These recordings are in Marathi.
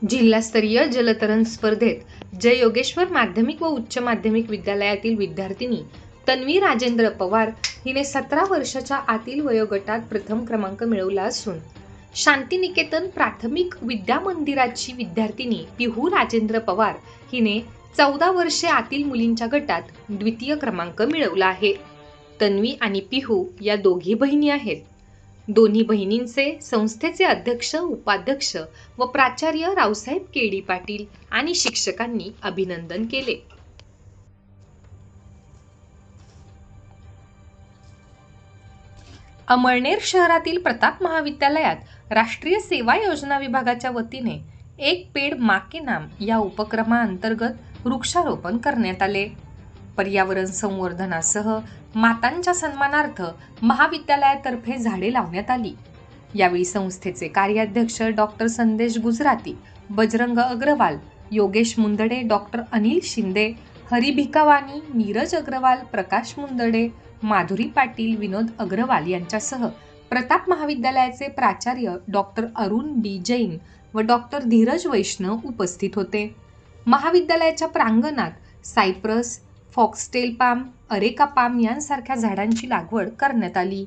जिल्हास्तरीय जलतरण स्पर्धेत जय योगेश्वर माध्यमिक व उच्च माध्यमिक विद्यालयातील विद्यार्थिनी तन्वी राजेंद्र पवार हिने 17 वर्षाच्या आतील वयोगटात प्रथम क्रमांक मिळवला असून शांतिनिकेतन प्राथमिक विद्या मंदिराची विद्यार्थिनी पिहू राजेंद्र पवार हिने 14 वर्षे आतील मुलींच्या गटात द्वितीय क्रमांक मिळवला आहे। तन्वी आणि पिहू या दोघी बहिणी आहेत। दोन्ही बहिणींचे संस्थेचे अध्यक्ष, उपाध्यक्ष व प्राचार्य रावसाहेब केडी पाटील आणि शिक्षकांनी अभिनंदन केले। अमळनेर शहरातील प्रताप महाविद्यालयात राष्ट्रीय सेवा योजना विभागाच्या वतीने एक पेड़ मां के नाम या उपक्रमाअंतर्गत वृक्षारोपण करण्यात आले। पर्यावरण संवर्धनासह मातांच्या सन्मानार्थ महाविद्यालयातर्फे झाडे लावण्यात आली। यावेळी संस्थेचे कार्याध्यक्ष डॉक्टर संदेश गुजराती, बजरंग अग्रवाल, योगेश मुंदडे, डॉक्टर अनिल शिंदे, हरी भिकावानी, नीरज अग्रवाल, प्रकाश मुंदडे, माधुरी पाटील, विनोद अग्रवाल यांच्यासह प्रताप महाविद्यालयाचे प्राचार्य डॉक्टर अरुण बी जैन व डॉक्टर धीरज वैष्णव उपस्थित होते। महाविद्यालयाच्या प्रांगणात cypress, foxtail palm, areca palm यांसारख्या झाडांची लागवड करण्यात आली।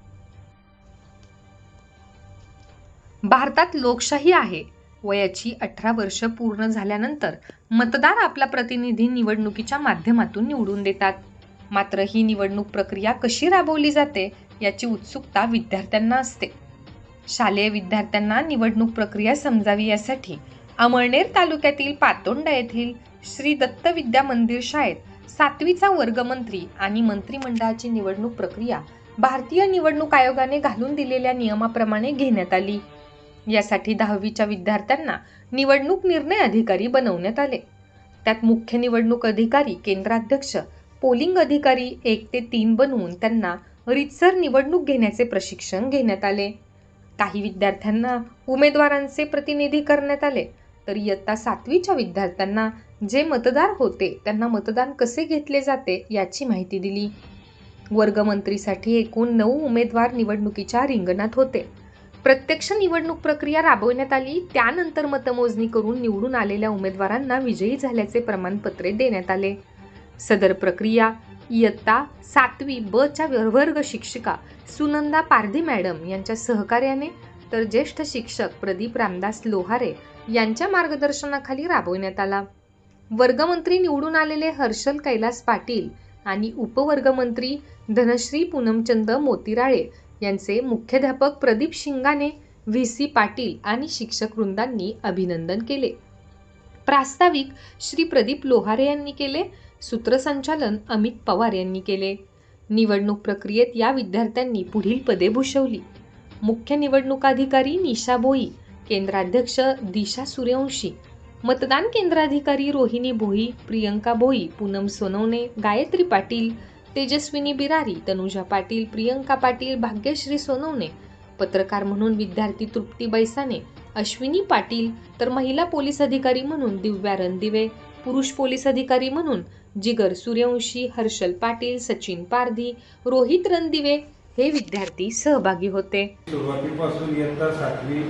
भारतात लोकशाही आहे। वयाची 18 वर्ष पूर्ण झाल्यानंतर मतदार आपला प्रतिनिधी निवडणुकीच्या माध्यमातून निवडून देतात। मात्र ही निवडणूक प्रक्रिया कशी राबवली जाते याची उत्सुकता विद्यार्थ्यांना असते। शालेय विद्यार्थ्यांना निवडणूक प्रक्रिया समजावी यासाठी अमळनेर तालुक्यातील पातोंडा येथील श्री दत्त विद्या मंदिर शाळेत 7वीचा वर्गमंत्री आणि मंत्रिमंडळाची निवडणूक प्रक्रिया भारतीय निवडणूक आयोगाने घालून दिलेल्या नियमाप्रमाणे घेण्यात आली। यासाठी 10वीच्या विद्यार्थ्यांना निवडणूक निर्णय अधिकारी बनवण्यात आले। त्यात मुख्य निवडणूक अधिकारी, केंद्राध्यक्ष, पोलिंग अधिकारी 1 ते 3 बनवून त्यांना रीतसर निवडणूक घेण्याचे प्रशिक्षण घेण्यात आले। काही विद्यार्थ्यांना उमेदवारांचे प्रतिनिधी करण्यात आले, तर इयत्ता 7वीच्या विद्यार्थ्यांना जे मतदार होते त्यांना मतदान कसे घेतले जाते याची माहिती दिली। वर्गमंत्रीसाठी एकूण 9 उमेदवार निवडणुकीच्या रिंगणात होते। प्रत्यक्ष निवडणूक प्रक्रिया राबवण्यात आली। त्यानंतर मतमोजणी करून निवडून आलेल्या उमेदवारांना विजयी झाल्याचे प्रमाणपत्रे देण्यात आले। सदर प्रक्रिया इयत्ता 7वी ब च्या वर्ग शिक्षिका सुनंदा पारधी मॅडम यांच्या सहकार्याने तर ज्येष्ठ शिक्षक प्रदीप रामदास लोहारे यांच्या मार्गदर्शनाखाली राबवण्यात आला। वर्गमंत्री निवडून आलेले हर्षल कैलास पाटील आणि उपवर्गमंत्री धनश्री पूनमचंद मोतीराळे यांचे मुख्याध्यापक प्रदीप शिंगाणे, व्ही.सी. पाटील आणि शिक्षक वृंदांनी अभिनंदन केले। प्रास्ताविक श्री प्रदीप लोहारे यांनी केले। सूत्रसंचालन अमित पवार यांनी केले। निवडणूक प्रक्रियेत या विद्यार्थ्यांनी पुढील पदे भूषवली: मुख्य निवडणूक अधिकारी निशा भोई, केंद्राध्यक्ष दिशा सूर्यवंशी, मतदान केंद्राधिकारी रोहिणी भोई, प्रियंका भोई, पूनम सोनवणे, गायत्री पाटील, तेजस्विनी बिरारी, तनुजा पाटील, प्रियंका पाटील, भाग्यश्री सोनवणे, पत्रकार म्हणून विद्यार्थी तृप्ती बैसाने, अश्विनी पाटील, तर महिला पोलीस अधिकारी म्हणून दिव्या रणदिवे, पुरुष पोलीस अधिकारी म्हणून जिगर सूर्यवंशी, हर्षल पाटील, सचिन पारधी, रोहित रणदिवे हे विद्यार्थी सहभागी होते। सुरुवातीपासून इयत्ता 7वी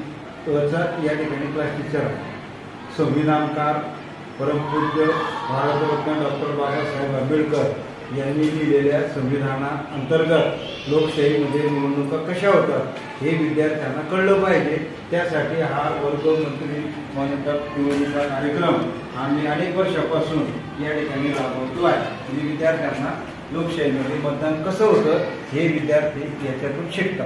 या ठिकाणी क्लास टीचर, संविधानकार, परमपूज्य भारतरत्न डॉक्टर बाबासाहेब आंबेडकर यांनी लिहिलेल्या संविधानाअंतर्गत लोकशाहीमध्ये निवडणुका कशा होतात हे विद्यार्थ्यांना कळलं पाहिजे। त्यासाठी हा वर्गमंत्री निवडणुका कार्यक्रम आम्ही अनेक वर्षापासून या ठिकाणी राबवतो आहे आणि विद्यार्थ्यांना लोकशाहीमध्ये मतदान कसं होतं हे विद्यार्थी याच्यातून शिकतात।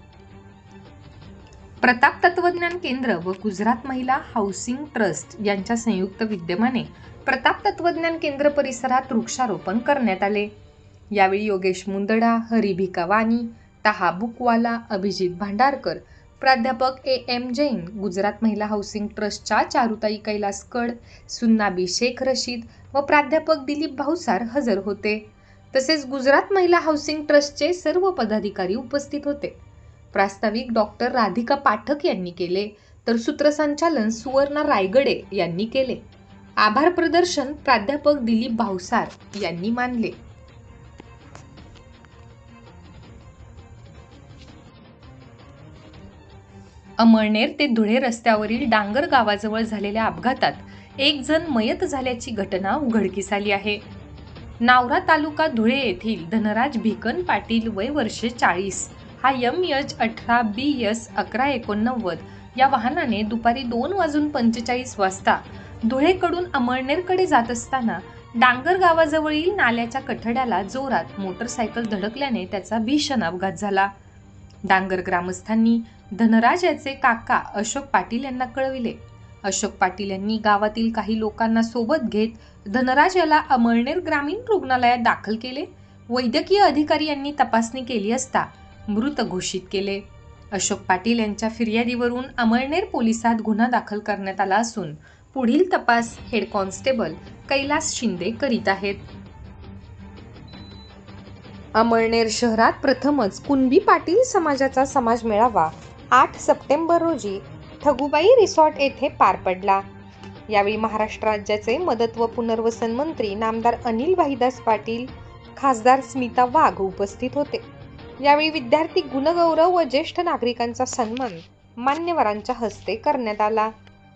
प्रताप तत्वज्ञान केंद्र व गुजरात महिला हाऊसिंग ट्रस्ट यांच्या संयुक्त विद्यमाने प्रताप तत्वज्ञान केंद्र परिसरात वृक्षारोपण करण्यात आले। यावेळी योगेश मुंदडा, हरी भिकावानी, ताहा बुकवाला, अभिजित भांडारकर, प्राध्यापक A.M. जैन, गुजरात महिला हाऊसिंग ट्रस्टच्या चारुताई कैलासकड, सुन्नाबी शेख रशीद व प्राध्यापक दिलीप भाऊसार हजर होते। तसेच गुजरात महिला हाऊसिंग ट्रस्टचे सर्व पदाधिकारी उपस्थित होते। प्रास्ताविक डॉक्टर राधिका पाठक यांनी केले, तर सूत्रसंचालन सुवर्णा रायगडे यांनी केले। आभार प्रदर्शन प्राध्यापक दिलीप भाऊसार यांनी मानले। अमळनेर ते धुळे रस्त्यावरील डांगर गावाजवळ झालेल्या अपघातात एक जण मयत झाल्याची घटना उघडकीस आली आहे. नावरा तालुका धुळे येथील धनराज भिकन पाटील वय वर्षे 40 हा MH18 BS 1189 या वाहनाने दुपारी 2:45 वाजता धुळेकडून अमळनेरकडे जात असताना डांगर गावाजवळील नाल्याच्या कठड्याला जोरात मोटरसायकल धडकल्याने त्याचा भीषण अपघात झाला. डांगर ग्रामस्थांनी धनराज याचे काका अशोक पाटील यांना कळविले. अशोक पाटील यांनी गावातील काही लोकांना सोबत घेत धनराज याला अमळनेर ग्रामीण रुग्णालयात दाखल केले. वैद्यकीय अधिकारी यांनी तपासणी केली असता मृत घोषित केले. अशोक पाटील यांच्या फिर्यादीवरून अमळनेर पोलिसात गुन्हा दाखल करण्यात आला असून पुढील तपास हेड कॉन्स्टेबल कैलास शिंदे करीत आहेत. अमळनेर शहरात प्रथमच कुणबी पाटील समाजाचा समाज मेळावा 8 सप्टेंबर रोजी ठगुबाई रिसॉर्ट येथे पार पडला. यावेळी महाराष्ट्र राज्याचे मदत व पुनर्वसन मंत्री नामदार अनिल भाईदास पाटील, खासदार स्मिता वाघ उपस्थित होते. यावेळी विद्यार्थी गुणगौरव व ज्येष्ठ नागरिकांचा सन्मान मान्यवरांच्या हस्ते करण्यात आला.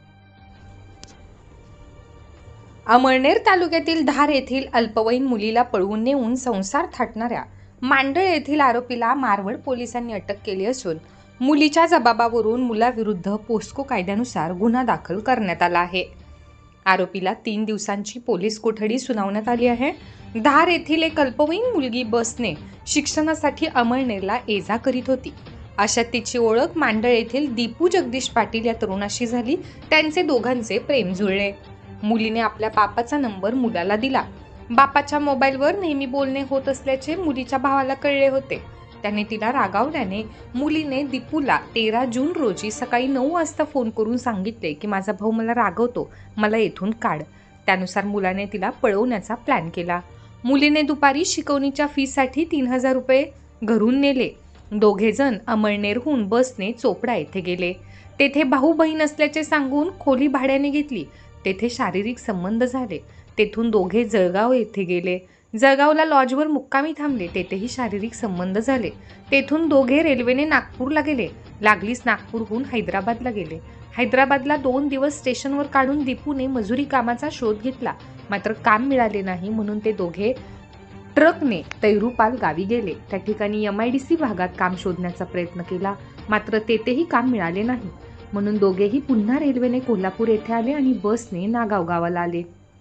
अमळनेर तालुक्यातील धार येथील अल्पवयीन मुलीला पळवून नेऊन संसार थाटणाऱ्या मांडळ येथील आरोपीला मारवड पोलिसांनी अटक केली असून मुलीच्या जबाबावरून मुलाविरुद्ध पोस्को कायद्यानुसार गुन्हा दाखल करण्यात आला आहे. आरोपीला 3 दिवसांची पोलीस कोठडी सुनावण्यात आली आहे. धार येथील एक अल्पवयीन मुलगी बसने शिक्षणासाठी अमळनेरला ये-जा करीत होती. अशात तिची ओळख मांडळ येथील दीपू जगदीश पाटील या तरुणाशी झाली. त्यांचे दोघांचे प्रेम जुळले. मुलीने आपल्या बापाचा नंबर मुलाला दिला. बापाच्या मोबाईलवर नेहमी बोलणे होत असल्याचे मुलीच्या भावाला कळले होते. त्याने तिला रागावल्याने मुलीने दीपूला 13 जून रोजी सकाळी 9 वाजता फोन करून सांगितले की माझा भाऊ मला रागवतो, मला येथून काढ. त्यानुसार मुलाने तिला पळवण्याचा प्लॅन केला. मुलीने दुपारी शिकवणीच्या फीसाठी 3000 रुपये घरून नेले. दोघे जण अमळनेरहून बसने चोपडा येथे गेले. तेथे भाऊ बहीण असल्याचे सांगून खोली भाड्याने घेतली. तेथे शारीरिक संबंध झाले. तेथून दोघे जळगाव येथे गेले. जळगावला लॉजवर मुक्कामी थांबले. तेथेही शारीरिक संबंध झाले. तेथून दोघे रेल्वेने नागपूरला गेले. लागलीच नागपूरहून हैदराबादला गेले. हैदराबादला 2 दिवस स्टेशनवर काढून दीपूने मजुरी कामाचा शोध घेतला. मात्र काम मिळाले नाही म्हणून ते दोघे ट्रकने तैरुपाल गावी गेले. त्या ठिकाणी MIDC भागात काम शोधण्याचा प्रयत्न केला. मात्र तेथेही काम मिळाले नाही म्हणून दोघेही पुन्हा रेल्वेने कोल्हापूर येथे आले आणि बसने नागाव गावाला आले.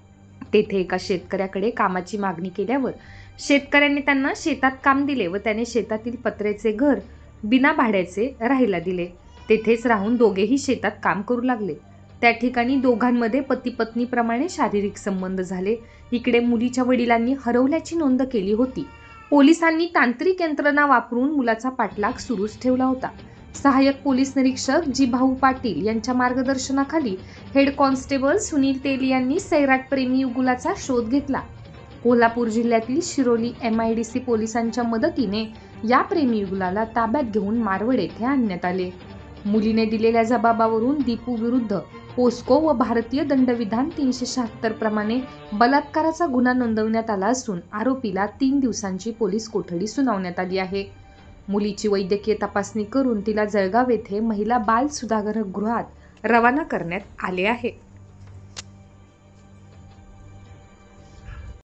तेथे एका शेतकऱ्याकडे कामाची मागणी केल्यावर शेतकऱ्याने त्यांना शेतात काम दिले व त्याने शेतातील पत्र्याचे घर बिना भाड्याचे राहायला दिले. तेथेच राहून दोघेही शेतात काम करू लागले. त्या ठिकाणी दोघांमध्ये पती पत्नीप्रमाणे शारीरिक संबंध झाले. इकडे मुलीच्या वडिलांनी हरवल्याची नोंद केली होती. पोलिसांनी तांत्रिक यंत्रणा वापरून मुलाचा पाठलाग सुरूच ठेवला होता. सहाय्यक पोलीस निरीक्षक जिभाऊ पाटील यांच्या मार्गदर्शनाखाली हेड कॉन्स्टेबल सुनील तेली यांनी सैराट प्रेमी युगुलाचा शोध घेतला. कोल्हापूर जिल्ह्यातील शिरोली MIDC पोलिसांच्या मदतीने या प्रेमी युगुलाला ताब्यात घेऊन मारवड येथे आणण्यात आले. मुलीने दिलेल्या जबाबावरून दीपू विरुद्ध पोस्को व भारतीय दंडविधान 376 प्रमाणे बलात्काराचा गुन्हा नोंदवण्यात आला असून आरोपीला 3 दिवसांची पोलीस कोठडी सुनावण्यात आली आहे. मुलीची वैद्यकीय तपासणी करून तिला जळगाव येथे महिला बाल सुधारगृहात रवाना करण्यात आले आहे.